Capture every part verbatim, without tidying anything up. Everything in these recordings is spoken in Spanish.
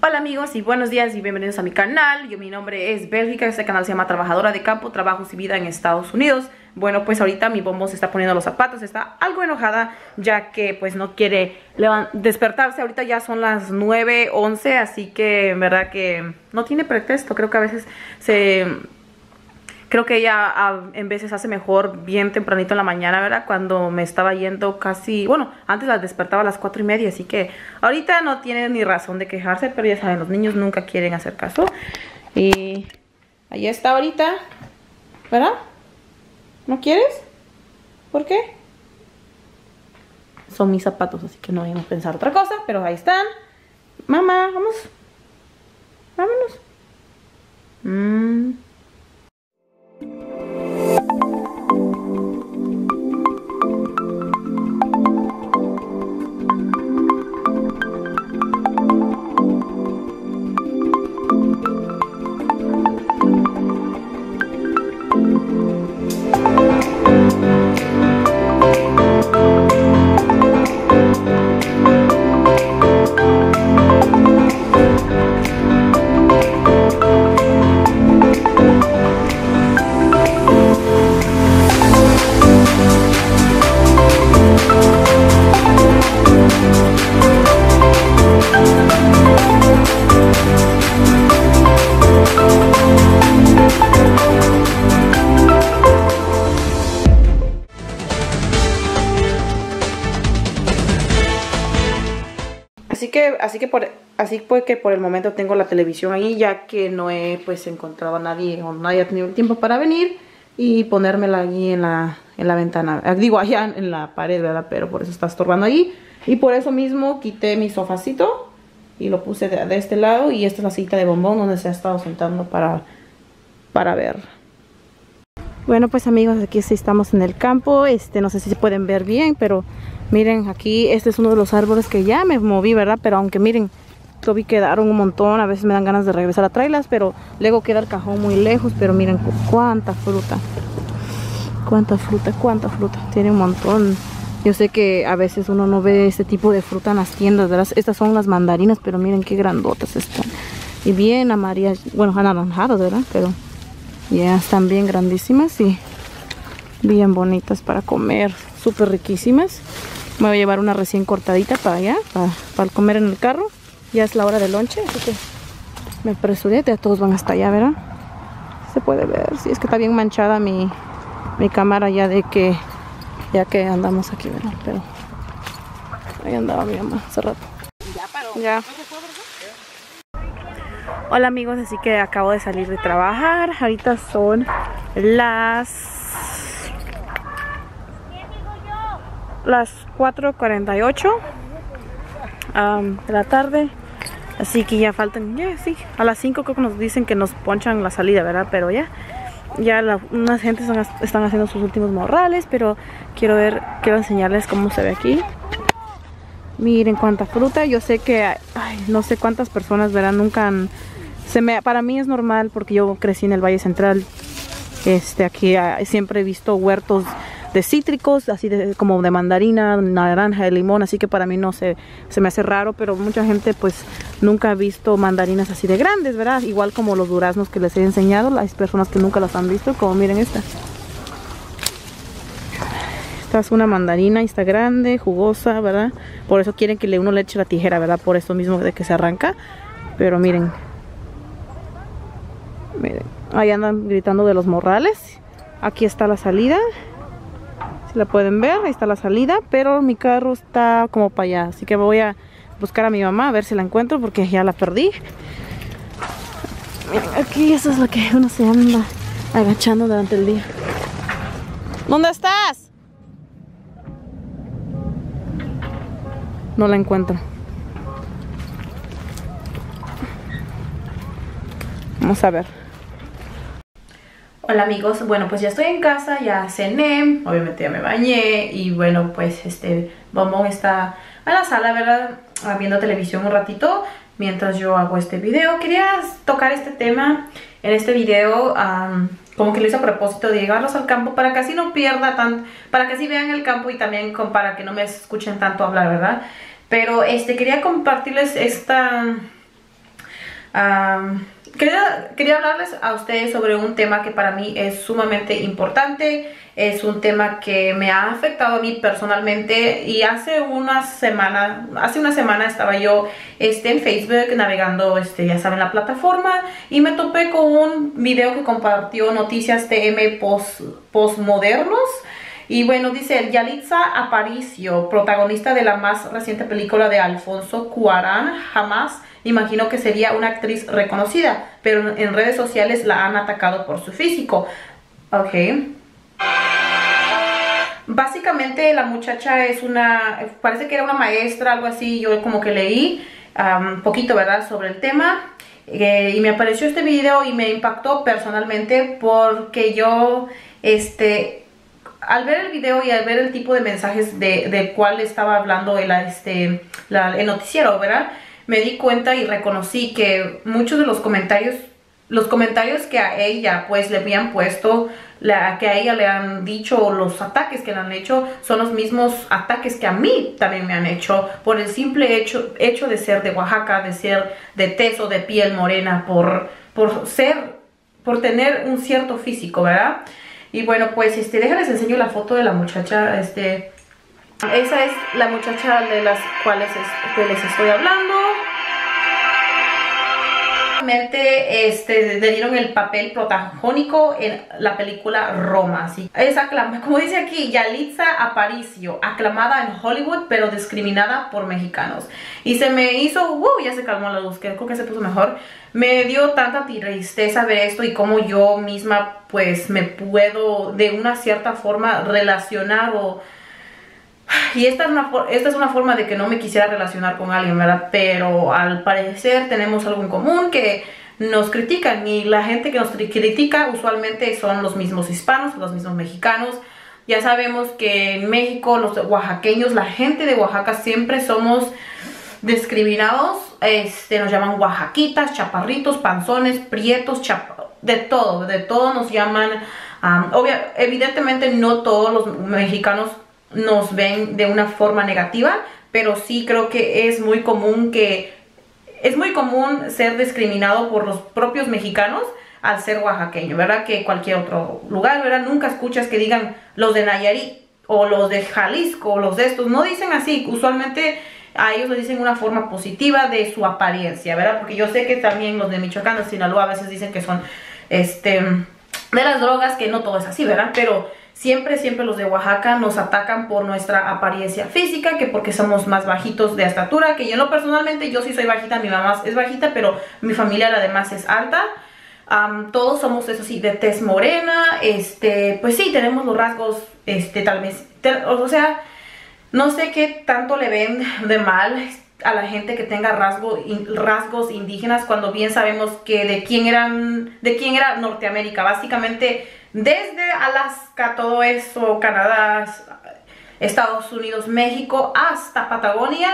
Hola amigos y buenos días y bienvenidos a mi canal. Yo, mi nombre es Bélgica, este canal se llama Trabajadora de Campo, Trabajos y Vida en Estados Unidos. Bueno, pues ahorita mi Bombón se está poniendo los zapatos, está algo enojada ya que pues no quiere despertarse. Ahorita ya son las nueve once, así que en verdad que no tiene pretexto. Creo que a veces se... Creo que ella a, en veces hace mejor bien tempranito en la mañana, ¿verdad? Cuando me estaba yendo casi... Bueno, antes la despertaba a las cuatro y media, así que ahorita no tiene ni razón de quejarse, pero ya saben, los niños nunca quieren hacer caso. Y ahí está ahorita, ¿verdad? ¿No quieres? ¿Por qué? Son mis zapatos, así que no voy a pensar otra cosa, pero ahí están. Mamá, vamos. Vámonos. Mmm... Así que, así que por, así fue que por el momento tengo la televisión ahí, ya que no he pues encontrado a nadie o nadie ha tenido el tiempo para venir y ponérmela ahí en la, en la ventana. Digo, allá en la pared, ¿verdad? Pero por eso está estorbando ahí. Y por eso mismo quité mi sofacito y lo puse de, de este lado. Y esta es la sillita de Bombón donde se ha estado sentando para, para ver. Bueno, pues amigos, aquí sí estamos en el campo. Este, no sé si se pueden ver bien, pero miren, aquí este es uno de los árboles que ya me moví, ¿verdad? Pero aunque miren, todavía quedaron un montón. A veces me dan ganas de regresar a traerlas, pero luego queda el cajón muy lejos. Pero miren cuánta fruta. Cuánta fruta, cuánta fruta. Tiene un montón. Yo sé que a veces uno no ve este tipo de fruta en las tiendas, ¿verdad? Estas son las mandarinas, pero miren qué grandotas están. Y bien amarillas, bueno, anaranjadas, ¿verdad? Pero ya están bien grandísimas y bien bonitas para comer. Súper riquísimas. Me voy a llevar una recién cortadita para allá, para, para comer en el carro. Ya es la hora del lonche, así que me apresuré. Ya todos van hasta allá, ¿verdad? Se puede ver. Sí, es que está bien manchada mi, mi cámara ya de que ya que andamos aquí, ¿verdad? Pero ahí andaba mi mamá hace rato. Ya paró. Ya. Hola amigos, así que acabo de salir de trabajar. Ahorita son las las cuatro cuarenta y ocho um, de la tarde. Así que ya faltan, ya sí, a las cinco creo que nos dicen que nos ponchan la salida, ¿verdad? Pero ya Ya la, unas gentes están, están haciendo sus últimos morrales, pero quiero ver, quiero enseñarles cómo se ve aquí. Miren cuánta fruta. Yo sé que, ay, no sé cuántas personas verán, nunca han, se me, para mí es normal porque yo crecí en el Valle Central. Este, aquí ah, siempre he visto huertos de cítricos, así de, como de mandarina, naranja, de limón, así que para mí no se, se me hace raro, pero mucha gente pues nunca ha visto mandarinas así de grandes, ¿verdad? Igual como los duraznos que les he enseñado, hay personas que nunca las han visto, como miren esta. Esta es una mandarina y está grande, jugosa, ¿verdad? Por eso quieren que uno le eche la tijera, ¿verdad? Por eso mismo de que se arranca, pero miren. Miren, ahí andan gritando de los morrales. Aquí está la salida. Si la pueden ver, ahí está la salida, pero mi carro está como para allá, así que voy a buscar a mi mamá a ver si la encuentro porque ya la perdí. Miren, aquí eso es lo que uno se anda agachando durante el día. ¿Dónde estás? No la encuentro. Vamos a ver. Hola amigos, bueno pues ya estoy en casa, ya cené, obviamente ya me bañé y bueno pues este Bombón está en la sala, ¿verdad? Viendo televisión un ratito mientras yo hago este video. Quería tocar este tema en este video, um, como que lo hice a propósito de llevarlos al campo para que así no pierda tan, para que así vean el campo y también con, para que no me escuchen tanto hablar, ¿verdad? Pero este quería compartirles esta Um, quería, quería hablarles a ustedes sobre un tema que para mí es sumamente importante. Es un tema que me ha afectado a mí personalmente, y hace una semana, hace una semana estaba yo este, en Facebook navegando, este, ya saben, la plataforma, y me topé con un video que compartió Noticias T M post, Postmodernos. Y bueno, dice Yalitza Aparicio, protagonista de la más reciente película de Alfonso Cuarón, jamás imagino que sería una actriz reconocida, pero en redes sociales la han atacado por su físico. Ok. Básicamente la muchacha es una, parece que era una maestra, algo así. Yo como que leí un um, poquito, ¿verdad?, sobre el tema. Eh, y me apareció este video y me impactó personalmente, porque yo, este... al ver el video y al ver el tipo de mensajes de, de cuál estaba hablando el, este, la, el noticiero, ¿verdad?, me di cuenta y reconocí que muchos de los comentarios, los comentarios que a ella pues le habían puesto, la, que a ella le han dicho, los ataques que le han hecho, son los mismos ataques que a mí también me han hecho, por el simple hecho, hecho de ser de Oaxaca, de ser de tez o de piel morena, por, por ser, por tener un cierto físico, ¿verdad? Y bueno, pues este, déjenles enseño la foto de la muchacha. Este, esa es la muchacha de las cuales es, que les estoy hablando. Este, le dieron el papel protagónico en la película Roma, ¿sí? Es aclamada, como dice aquí, Yalitza Aparicio, aclamada en Hollywood pero discriminada por mexicanos. Y se me hizo, uh, ya se calmó la luz, que creo que se puso mejor. Me dio tanta tristeza ver esto y cómo yo misma pues me puedo de una cierta forma relacionar o... Y esta es, una, esta es una forma de que no me quisiera relacionar con alguien, ¿verdad? Pero al parecer tenemos algo en común, que nos critican, y la gente que nos critica usualmente son los mismos hispanos, los mismos mexicanos. Ya sabemos que en México los oaxaqueños, la gente de Oaxaca, siempre somos discriminados. Este, nos llaman oaxaquitas, chaparritos, panzones, prietos, chap de todo, de todo nos llaman. Um, obvia, evidentemente no todos los mexicanos nos ven de una forma negativa, pero sí creo que es muy común que es muy común ser discriminado por los propios mexicanos al ser oaxaqueño, ¿verdad? Que cualquier otro lugar, ¿verdad? Nunca escuchas que digan los de Nayarit o los de Jalisco o los de estos, no dicen así. Usualmente a ellos les dicen una forma positiva de su apariencia, ¿verdad? Porque yo sé que también los de Michoacán, de Sinaloa, a veces dicen que son este de las drogas, que no todo es así, ¿verdad? Pero Siempre, siempre los de Oaxaca nos atacan por nuestra apariencia física, que porque somos más bajitos de estatura, que yo no personalmente, yo sí soy bajita, mi mamá es bajita, pero mi familia además es alta. Um, todos somos, eso sí, de tez morena, este, pues sí, tenemos los rasgos, este, tal vez, te, o sea, no sé qué tanto le ven de mal a la gente que tenga rasgo, rasgos indígenas, cuando bien sabemos que de quién eran, de quién era Norteamérica, básicamente desde Alaska, todo eso, Canadá, Estados Unidos, México, hasta Patagonia,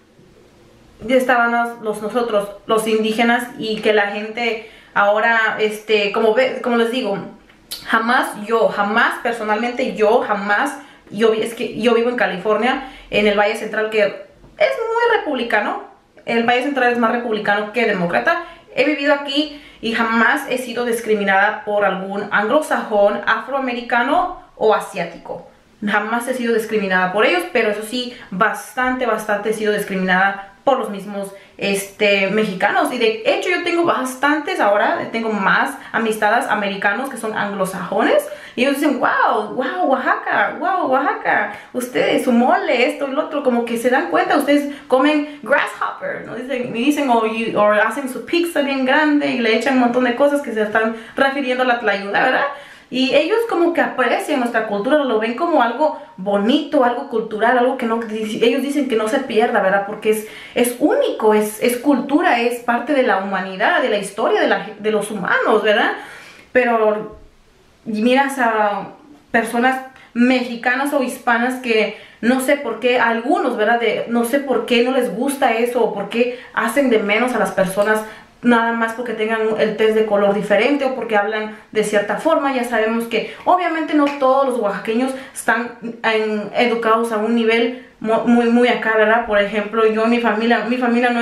estaban los, nosotros, los indígenas, y que la gente ahora, este, como, ve, como les digo, jamás yo, jamás, personalmente yo, jamás, yo, es que yo vivo en California, en el Valle Central, que es muy republicano, el Valle Central es más republicano que demócrata. He vivido aquí y jamás he sido discriminada por algún anglosajón, afroamericano o asiático. Jamás he sido discriminada por ellos, pero eso sí, bastante, bastante he sido discriminada por los mismos este, mexicanos. Y de hecho yo tengo bastantes, ahora tengo más amistades americanos que son anglosajones. Y ellos dicen, wow, wow, Oaxaca, wow, Oaxaca, ustedes, su mole, esto y lo otro, como que se dan cuenta, ustedes comen grasshopper, ¿no? Dicen, y dicen, o, o hacen su pizza bien grande y le echan un montón de cosas que se están refiriendo a la tlayuda, ¿verdad? Y ellos como que aprecian nuestra cultura, lo ven como algo bonito, algo cultural, algo que no, ellos dicen que no se pierda, ¿verdad? Porque es, es único, es, es cultura, es parte de la humanidad, de la historia de, la, de los humanos, ¿verdad? Pero miras a personas mexicanas o hispanas que no sé por qué, algunos, ¿verdad? De, no sé por qué no les gusta eso, o por qué hacen de menos a las personas nada más porque tengan el tez de color diferente o porque hablan de cierta forma. Ya sabemos que obviamente no todos los oaxaqueños están en, educados a un nivel muy, muy acá, ¿verdad? Por ejemplo, yo, mi familia, mi familia no es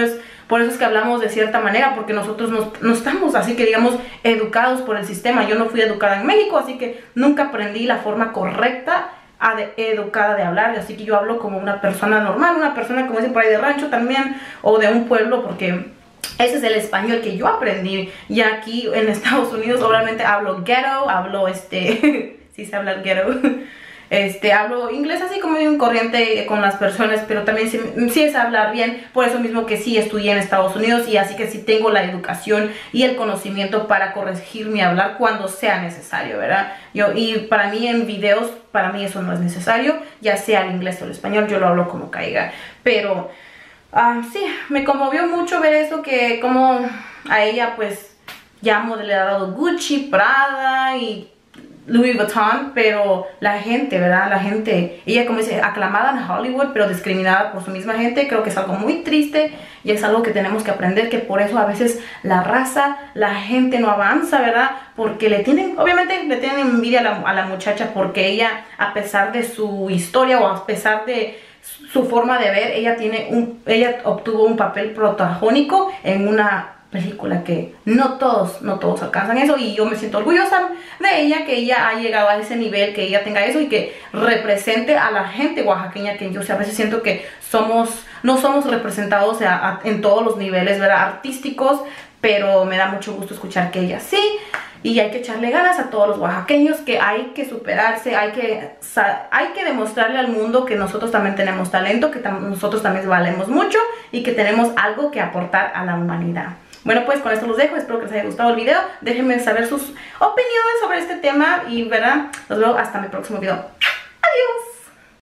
Por eso es que hablamos de cierta manera, porque nosotros no, no estamos así que digamos educados por el sistema. Yo no fui educada en México, así que nunca aprendí la forma correcta a de, educada de hablar, así que yo hablo como una persona normal, una persona como dicen por ahí de rancho también, o de un pueblo, porque ese es el español que yo aprendí. Y aquí en Estados Unidos obviamente hablo ghetto, hablo este, sí sé hablar ghetto, este, hablo inglés así como bien corriente con las personas, pero también sí, sí es hablar bien, por eso mismo que sí estudié en Estados Unidos y así que sí tengo la educación y el conocimiento para corregir mi hablar cuando sea necesario, ¿verdad? Yo, y para mí en videos, para mí eso no es necesario, ya sea el inglés o el español, yo lo hablo como caiga, pero uh, sí, me conmovió mucho ver eso, que como a ella pues ya le ha dado Gucci, Prada y Louis Vuitton, pero la gente, ¿verdad? La gente, ella como dice, aclamada en Hollywood, pero discriminada por su misma gente, creo que es algo muy triste y es algo que tenemos que aprender, que por eso a veces la raza, la gente no avanza, ¿verdad? Porque le tienen, obviamente le tienen envidia a la, a la muchacha porque ella, a pesar de su historia o a pesar de su forma de ver, ella tiene un, ella obtuvo un papel protagónico en una película que no todos, no todos alcanzan eso, y yo me siento orgullosa de ella, que ella ha llegado a ese nivel, que ella tenga eso y que represente a la gente oaxaqueña, que yo o sea, a veces siento que somos, no somos representados o sea, a, en todos los niveles, ¿verdad? Artísticos, pero me da mucho gusto escuchar que ella sí. Y hay que echarle ganas a todos los oaxaqueños, que hay que superarse, hay que, hay que demostrarle al mundo que nosotros también tenemos talento, que tam nosotros también valemos mucho y que tenemos algo que aportar a la humanidad. Bueno, pues con esto los dejo, espero que les haya gustado el video, déjenme saber sus opiniones sobre este tema y, ¿verdad? Nos vemos hasta mi próximo video. Adiós.